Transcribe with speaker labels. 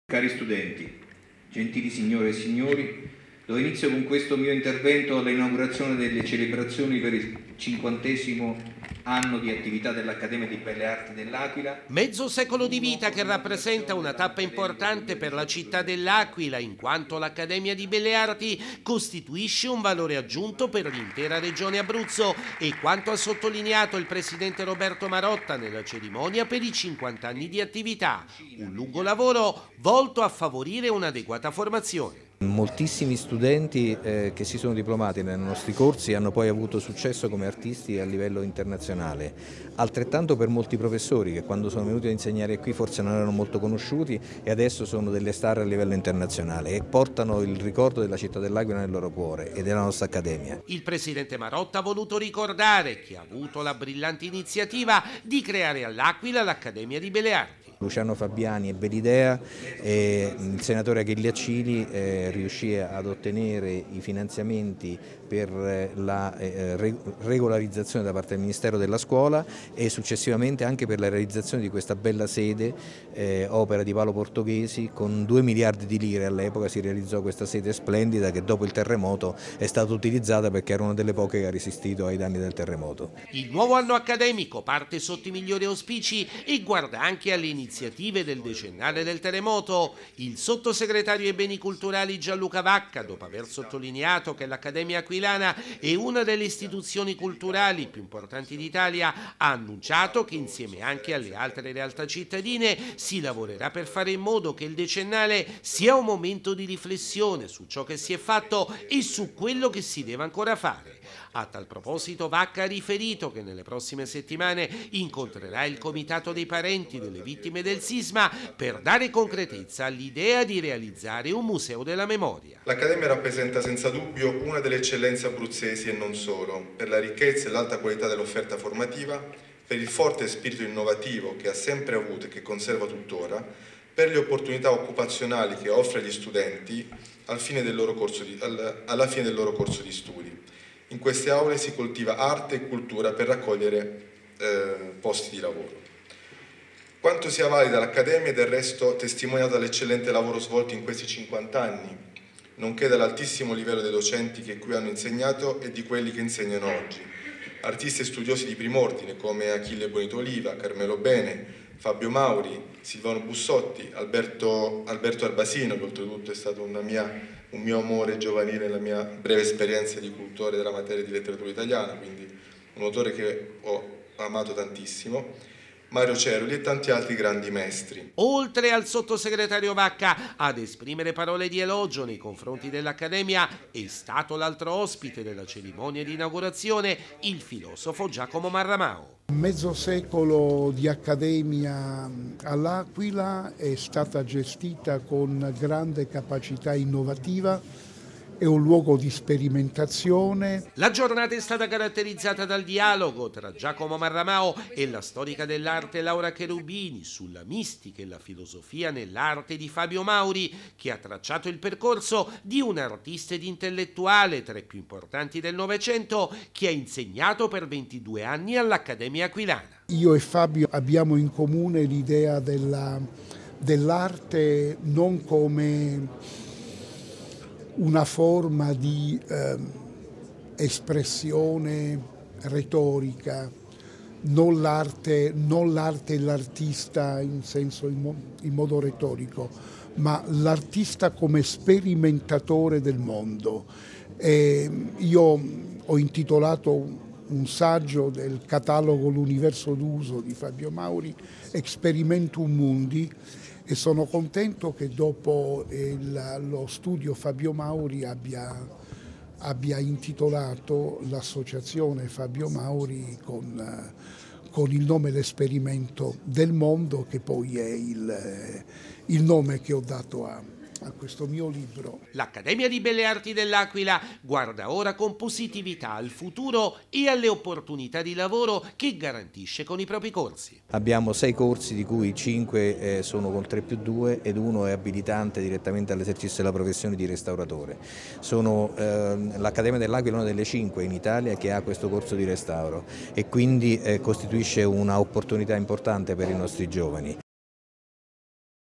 Speaker 1: Cari studenti, gentili signore e signori, do inizio con questo mio intervento all'inaugurazione delle celebrazioni per il 50° anno di attività dell'Accademia di Belle Arti dell'Aquila.
Speaker 2: Mezzo secolo di vita che rappresenta una tappa importante per la città dell'Aquila, in quanto l'Accademia di Belle Arti costituisce un valore aggiunto per l'intera regione Abruzzo e quanto ha sottolineato il presidente Roberto Marotta nella cerimonia per i 50 anni di attività, un lungo lavoro volto a favorire un'adeguata formazione.
Speaker 3: Moltissimi studenti che si sono diplomati nei nostri corsi hanno poi avuto successo come artisti a livello internazionale, altrettanto per molti professori che quando sono venuti a insegnare qui forse non erano molto conosciuti e adesso sono delle star a livello internazionale e portano il ricordo della città dell'Aquila nel loro cuore e della nostra accademia.
Speaker 2: Il presidente Marotta ha voluto ricordare che ha avuto la brillante iniziativa di creare all'Aquila l'Accademia di Belle Arti.
Speaker 3: Luciano Fabiani ebbe l'idea e il senatore Ghigliaccini riuscì ad ottenere i finanziamenti per la regolarizzazione da parte del Ministero della Scuola e successivamente anche per la realizzazione di questa bella sede, opera di Paolo Portoghesi, con 2 miliardi di lire all'epoca si realizzò questa sede splendida che dopo il terremoto è stata utilizzata perché era una delle poche che ha resistito ai danni del terremoto.
Speaker 2: Il nuovo anno accademico parte sotto i migliori auspici e guarda anche alle iniziative del decennale del terremoto. Il sottosegretario ai beni culturali Gianluca Vacca, dopo aver sottolineato che l'Accademia Aquilana è una delle istituzioni culturali più importanti d'Italia, ha annunciato che insieme anche alle altre realtà cittadine si lavorerà per fare in modo che il decennale sia un momento di riflessione su ciò che si è fatto e su quello che si deve ancora fare. A tal proposito Vacca ha riferito che nelle prossime settimane incontrerà il comitato dei parenti delle vittime del sisma per dare concretezza all'idea di realizzare un museo della memoria.
Speaker 4: L'Accademia rappresenta senza dubbio una delle eccellenze abruzzesi e non solo, per la ricchezza e l'alta qualità dell'offerta formativa, per il forte spirito innovativo che ha sempre avuto e che conserva tuttora, per le opportunità occupazionali che offre agli studenti alla fine del loro corso di studi. In queste aule si coltiva arte e cultura per raccogliere posti di lavoro. Quanto sia valida l'Accademia è del resto testimoniato dall'eccellente lavoro svolto in questi 50 anni, nonché dall'altissimo livello dei docenti che qui hanno insegnato e di quelli che insegnano oggi. Artisti e studiosi di prim'ordine come Achille Bonito Oliva, Carmelo Bene, Fabio Mauri, Silvano Bussotti, Alberto Arbasino, che oltretutto è stato un mio amore giovanile nella mia breve esperienza di cultore della materia di letteratura italiana, quindi un autore che ho amato tantissimo, Mario Ceruli e tanti altri grandi maestri.
Speaker 2: Oltre al sottosegretario Vacca, ad esprimere parole di elogio nei confronti dell'Accademia è stato l'altro ospite della cerimonia di inaugurazione, il filosofo Giacomo Marramao.
Speaker 5: Mezzo secolo di Accademia all'Aquila è stata gestita con grande capacità innovativa. È un luogo di sperimentazione.
Speaker 2: La giornata è stata caratterizzata dal dialogo tra Giacomo Marramao e la storica dell'arte Laura Cherubini sulla mistica e la filosofia nell'arte di Fabio Mauri, che ha tracciato il percorso di un artista ed intellettuale tra i più importanti del Novecento che ha insegnato per 22 anni all'Accademia Aquilana.
Speaker 5: Io e Fabio abbiamo in comune l'idea dell'arte non come una forma di espressione retorica, non l'arte e l'artista in modo retorico, ma l'artista come sperimentatore del mondo. Io ho intitolato un saggio del catalogo L'universo d'uso di Fabio Mauri, Experimentum Mundi, e sono contento che dopo lo studio Fabio Mauri abbia intitolato l'associazione Fabio Mauri con il nome L'esperimento del mondo, che poi è il nome che ho dato a questo mio libro.
Speaker 2: L'Accademia di Belle Arti dell'Aquila guarda ora con positività al futuro e alle opportunità di lavoro che garantisce con i propri corsi.
Speaker 3: Abbiamo 6 corsi di cui 5 sono col 3+2 ed uno è abilitante direttamente all'esercizio della professione di restauratore. L'Accademia dell'Aquila è una delle 5 in Italia che ha questo corso di restauro e quindi costituisce un'opportunità importante per i nostri giovani.